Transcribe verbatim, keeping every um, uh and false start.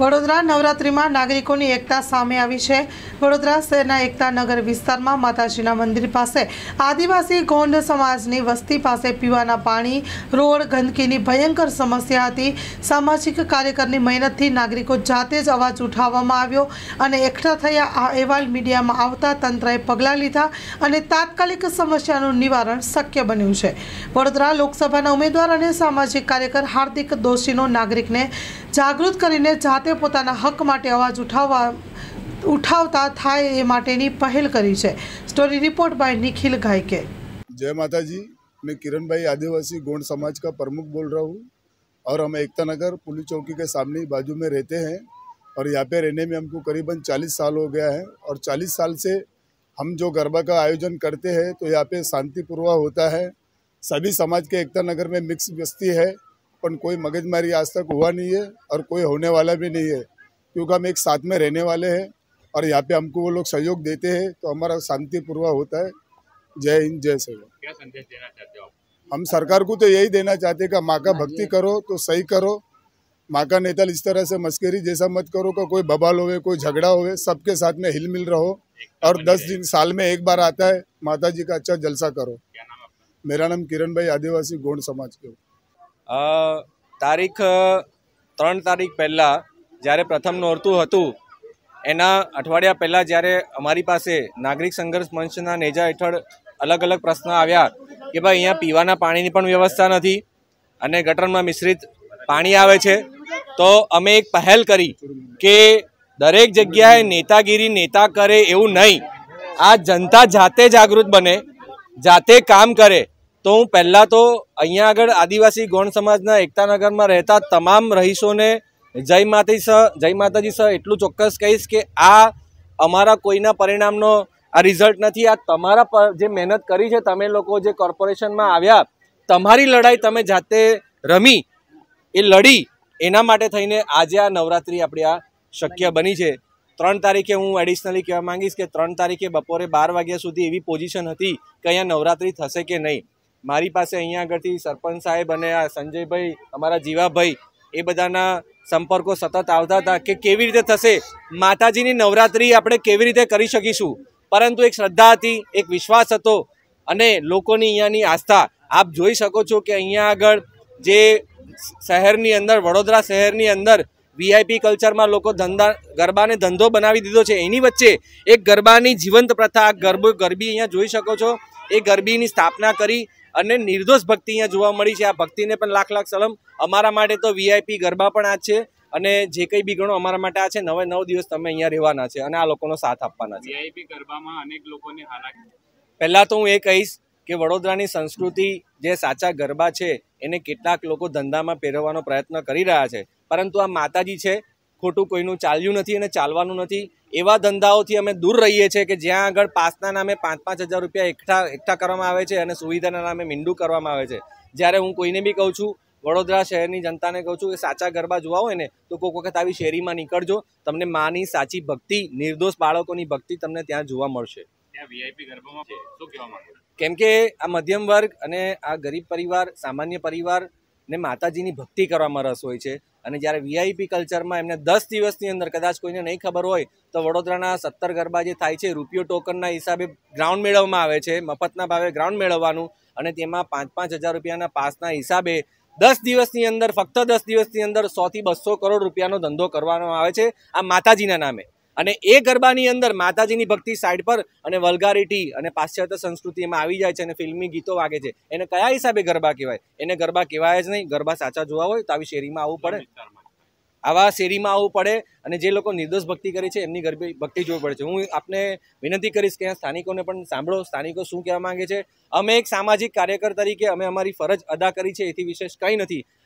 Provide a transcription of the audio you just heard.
વડોદરા નવરાત્રિમાં નાગરિકોની એકતા સામે આવી છે। વડોદરા શહેરના એકતા નગર વિસ્તારમાં માતાજીના મંદિર પાસે આદિવાસી ગોંડ સમાજની વસ્તી પાસે પીવાના પાણી, રોડ, ગંદકીની ભયંકર સમસ્યા હતી। સામાજિક કાર્યકરની મહેનતથી નાગરિકો જાતે જ અવાજ ઉઠાવવામાં આવ્યો અને એકઠા થયા। આ અહેવાલ મીડિયામાં આવતા તંત્રએ પગલાં લીધા અને તાત્કાલિક સમસ્યાનું નિવારણ શક્ય બન્યું છે। વડોદરા લોકસભાના ઉમેદવાર અને સામાજિક કાર્યકર હાર્દિક દોશીનો નાગરિકને જાગૃત કરીને જાતે પોતાના હક માટે અવાજ ઉઠાવવા ઉઠાવતા થાય એ માટેની પહેલ કરી છે। स्टोरी रिपोर्ट बाय निखिल गायके। जय माता जी, मैं किरण भाई आदिवासी गोंड समाज का प्रमुख बोल रहा हूँ और हम एकता नगर पुलिस चौकी के सामने बाजू में रहते हैं और यहाँ पे रहने में हमको करीबन चालीस साल हो गया है और चालीस साल से हम जो गरबा का आयोजन करते हैं तो यहाँ पे शांतिपूर्वक होता है। सभी समाज के एकता नगर में मिक्स बस्ती है पर कोई मगजमारी आज तक हुआ नहीं है और कोई होने वाला भी नहीं है क्योंकि हम एक साथ में रहने वाले हैं और यहाँ पे हमको वो लोग सहयोग देते हैं तो हमारा शांतिपूर्वक होता है। जय हिंद, जय सेवा। क्या संदेश देना चाहते हो? हम सरकार को तो यही देना चाहते हैं कि माँ का भक्ति करो तो सही करो, माँ का नेता इस तरह से मस्करी जैसा मत करो कि कोई बवाल होवे, कोई झगड़ा होवे, सबके साथ में हिल मिल रहो और दस दिन साल में एक बार आता है माता जी का अच्छा जलसा करो। क्या नाम आपका? मेरा नाम किरण भाई आदिवासी गोंड समाज के। तारीख त्रण तारीख पहला જ્યારે પ્રથમ નોરતું હતું એના અઠવાડિયા પહેલાં જ્યારે અમારી પાસે નાગરિક સંઘર્ષ મંચના નેજા હેઠળ અલગ અલગ પ્રશ્ન આવ્યા કે ભાઈ અહીંયા પીવાના પાણીની પણ વ્યવસ્થા નથી અને ગટરમાં મિશ્રિત પાણી આવે છે, તો અમે એક પહેલ કરી કે દરેક જગ્યાએ નેતાગીરી નેતા કરે એવું નહીં, આ જનતા જાતે જાગૃત બને, જાતે કામ કરે। તો હું પહેલાં તો અહીંયા આગળ આદિવાસી ગોંડ સમાજના એકતાનગરમાં રહેતા તમામ રહીશોને જય માતાજી સર જય માતાજી સર એટલું ચોક્કસ કહીશ કે આ અમારા કોઈના પરિણામનો આ રિઝલ્ટ નથી, આ તમારા જે મહેનત કરી છે, તમે લોકો જે કોર્પોરેશનમાં આવ્યા, તમારી લડાઈ તમે જાતે રમી એ લડી એના માટે થઈને આજે આ નવરાત્રિ આપણી આ શક્ય બની છે। ત્રણ તારીખે હું એડિશનલી કહેવા માંગીશ કે ત્રણ તારીખે બપોરે બાર વાગ્યા સુધી એવી પોઝિશન હતી કે અહીંયા નવરાત્રિ થશે કે નહીં। મારી પાસે અહીંયા આગળથી સરપંચ સાહેબ અને આ સંજયભાઈ, અમારા જીવાભાઈ, એ બધાના સંપર્કો સતત આવતા હતા કે કેવી રીતે થશે, માતાજીની નવરાત્રિ આપણે કેવી રીતે કરી શકીશું। પરંતુ એક શ્રદ્ધા હતી, એક વિશ્વાસ હતો અને લોકોની અહીંયાની આસ્થા આપ જોઈ શકો છો કે અહીંયા આગળ જે શહેરની અંદર, વડોદરા શહેરની અંદર વીઆઈપી કલ્ચરમાં લોકો ધંધા ગરબાને ધંધો બનાવી દીધો છે, એની વચ્ચે એક ગરબાની જીવંત પ્રથા ગરબો ગરબી અહીંયા જોઈ શકો છો, એ ગરબીની સ્થાપના કરી અને નિર્દોષ ભક્તિ અહીંયા જોવા મળી છે। આ ભક્તિને પણ લાખ લાખ સલામ। અમારા માટે તો વીઆઈપી ગરબા પણ આ છે અને જે કંઈ બી ગણો અમારા માટે આ છે। નવે નવ દિવસ તમે અહીંયા રહેવાના છે અને આ લોકોનો સાથ આપવાના છે। વીઆઈપી ગરબામાં અનેક લોકોની હાલાકી, પહેલાં તો હું એ કહીશ કે વડોદરાની સંસ્કૃતિ જે સાચા ગરબા છે એને કેટલાક લોકો ધંધામાં પહેરવાનો પ્રયત્ન કરી રહ્યા છે, પરંતુ આ માતાજી છે, ખોટું કોઈનું ચાલ્યું નથી અને ચાલવાનું નથી। એવા ધંધાઓથી અમે દૂર રહીએ છીએ કે જ્યાં આગળ પાસના નામે પાંચ પાંચ હજાર રૂપિયા એકઠા એકઠા કરવામાં આવે છે અને સુવિધાના નામે મીંડું કરવામાં આવે છે। જ્યારે હું કોઈને બી કહું છું, વડોદરા શહેરની જનતાને કહું છું કે સાચા ગરબા જોવા હોય ને તો કોઈક વખત આવી શેરીમાં નીકળજો, તમને માની સાચી ભક્તિ, નિર્દોષ બાળકોની ભક્તિ તમને ત્યાં જોવા મળશે। ત્યાં વીઆઈપી ગરબામાં શું કહેવા માંગો? કેમ કે આ મધ્યમ વર્ગ અને આ ગરીબ પરિવાર, સામાન્ય પરિવારને માતાજીની ભક્તિ કરવામાં રસ હોય છે અને જ્યારે વીઆઈપી કલ્ચરમાં એમને દસ દિવસની અંદર, કદાચ કોઈને નહીં ખબર હોય તો વડોદરાના સત્તર ગરબા જે થાય છે રૂપિયો ટોકનના હિસાબે ગ્રાઉન્ડ મેળવવામાં આવે છે, મફતના ભાવે ગ્રાઉન્ડ મેળવવાનું અને તેમાં પાંચ પાંચ હજાર રૂપિયાના પાસના હિસાબે દસ દિવસની અંદર, ફક્ત દસ દિવસની અંદર સોથી બસો કરોડ રૂપિયાનો ધંધો કરવામાં આવે છે આ માતાજીના નામે। અને એ ગરબાની અંદર માતાજીની ભક્તિ સાઈડ પર અને વલ્ગારિટી અને પાશ્ચાત્ય સંસ્કૃતિ એમાં આવી જાય છે અને ફિલ્મી ગીતો વાગે છે, એને કયા હિસાબે ગરબા કહેવાય? એને ગરબા કહેવાય જ નહીં। ગરબા સાચા જોવા હોય તો આવી શેરીમાં આવવું પડે, આવા શેરીમાં આવવું પડે અને જે લોકો નિર્દોષ ભક્તિ કરી છે એમની ગરબી ભક્તિ જોવી પડે છે। હું આપને વિનંતી કરીશ કે સ્થાનિકોને પણ સાંભળો, સ્થાનિકો શું કહેવા માંગે છે। અમે એક સામાજિક કાર્યકર તરીકે અમે અમારી ફરજ અદા કરી છે, એથી વિશેષ કંઈ નથી।